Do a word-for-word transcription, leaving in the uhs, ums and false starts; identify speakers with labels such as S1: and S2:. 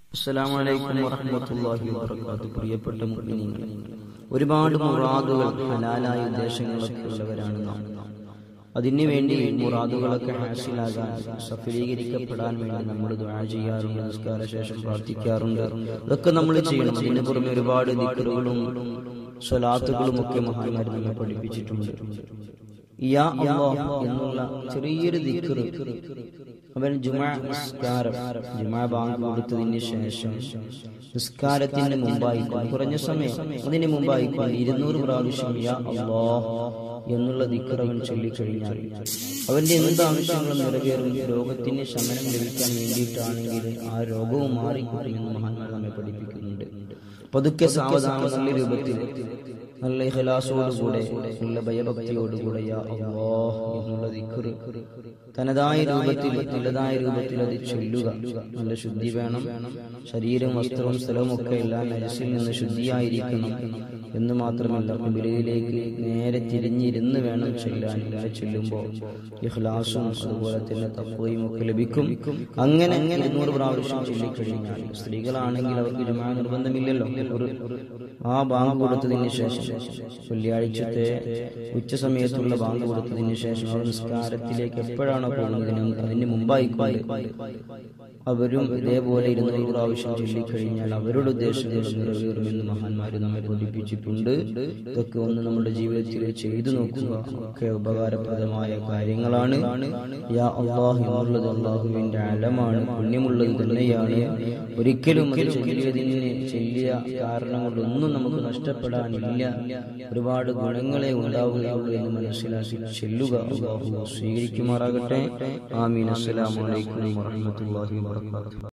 S1: അസ്സലാമു അലൈക്കും വറഹ്മത്തുള്ളാഹി വബറകാതുഹു. പ്രിയപ്പെട്ട മുഅ്മിനീങ്ങളെ, ഒരുപാട് മുറാദുകൾ, ഹലാലായ ഉദ്ദേശങ്ങളൊക്കെ ഉള്ളവരാണ് നാം. അതിനു വേണ്ടി മുറാദുകളൊക്കെ ഹാസിലാകാൻ, സഫലീകരിക്കപ്പെടാൻ വേണ്ടി നമ്മൾ ദുആ ചെയ്യാറുണ്ട്, നിസ്കാര ശേഷം പ്രാർത്ഥിക്കാറുണ്ട്. ഇതൊക്കെ നമ്മൾ ചെയ്യണം. അതിന് പുറമെ ഒരുപാട് ദിക്റുകളും സ്വലാത്തുകളും ഒക്കെ മഹാന്മാർ നമ്മെ പഠിപ്പിച്ചിട്ടുണ്ട്. യാ അല്ലാഹ് എന്നുള്ള ചെറിയൊരു ദിക്ർ അവൻ ജുമാ നിസ്കാരം, ജുമാ ബാങ്ക് കൊടുത്തതിന് ശേഷം നിസ്കാരത്തിന് മുമ്പായി കുറഞ്ഞ സമയം അതിന് മുമ്പായി ഇരുന്നൂറ് പ്രാവശ്യം യാ അല്ലാഹ് എന്നുള്ള ദിക്ർ അവൻ ചൊല്ലിക്കഴിഞ്ഞാൽ അവന്റെ എന്ത് ആവശ്യങ്ങളും നിറവേറും. രോഗത്തിന് ശമനം ലഭിക്കാൻ വേണ്ടിയിട്ടാണെങ്കിൽ ആ രോഗവും മാറിക്കിട്ടുമെന്ന് മഹാന്മാർ നമ്മെ പഠിപ്പിക്കുന്നുണ്ട്. പതുക്കെ സാവധാനം നല്ല രൂപത്തിൽ, നല്ല ഇഖ്ലാസോടുകൂടെ, നല്ല ഭയഭക്തിയോടുകൂടെ യാ അല്ലാഹ് എന്നുള്ള ദിക്ർ തനതായ രൂപത്തിൽ, നല്ലതായ രൂപത്തിൽ അത് ചൊല്ലുക. നല്ല ശുദ്ധി വേണം. ശരീരം, വസ്ത്രവും സ്ഥലവും ഒക്കെ എല്ലാം നജസിൽ നിന്ന് ശുദ്ധിയായിരിക്കണം എന്ന് മാത്രമല്ല, ഖിബ്ലയിലേക്ക് നേരെ തിരിഞ്ഞിരുന്ന് വേണം ചൊല്ലാൻ. ഇങ്ങനെ ചൊല്ലുമ്പോൾ ഇഖ്ലാസും അതുപോലെ തന്നെ തഖ്വയും ഒക്കെ ലഭിക്കും. അങ്ങനെ ഇരുന്നൂറ് പ്രാവശ്യം ചൊല്ലിക്കഴിഞ്ഞാൽ, സ്ത്രീകളാണെങ്കിൽ അവർക്ക് ജുമാ നിർബന്ധമില്ലല്ലോ, ആ ബാങ്ക് കൊടുത്തതിന് ശേഷം, വെള്ളിയാഴ്ചത്തെ ഉച്ച സമയത്തുള്ള ബാങ്ക് കൊടുത്തതിന് ശേഷം അവർ നിസ്കാരത്തിലേക്ക് എപ്പോഴാണോ പോകുന്നതിന് അതിന് മുമ്പായി അവരും ഇതേപോലെ ഇരുന്നൂറ് പ്രാവശ്യം ചൊല്ലിക്കഴിഞ്ഞാൽ അവരുടെ ഉദ്ദേശങ്ങൾ നിറവേറുമെന്ന് മഹാന്മാര് നമ്മെ പഠിപ്പിച്ചിട്ടുണ്ട്. ഇതൊക്കെ ഒന്ന് നമ്മുടെ ജീവിതത്തിൽ ചെയ്തു നോക്കുക. ഒക്കെ ഉപകാരപ്രദമായ കാര്യങ്ങളാണ്. യാ അല്ലാഹ് എന്നുള്ളത് അല്ലാഹുവിന്റെ അലമാണ്, പുണ്യമുള്ളത് തന്നെയാണ്. ഒരിക്കലും അത് ചൊല്ലിയതിന് ചെല്ലിയ കാരണം കൊണ്ടൊന്നും നമുക്ക് നഷ്ടപ്പെടാനില്ല. ഒരുപാട് ഗുണങ്ങളെ ഉണ്ടാവുകയുള്ളൂ എന്ന് മനസ്സിലാക്കി ചെല്ലുക. അല്ലാഹു സ്വീകരിക്കുമാറാകട്ടെ. ആമീൻ. അസ്സലാമു അലൈക്കും വറഹ്മത്തുള്ളാഹി വബറകാതുഹു.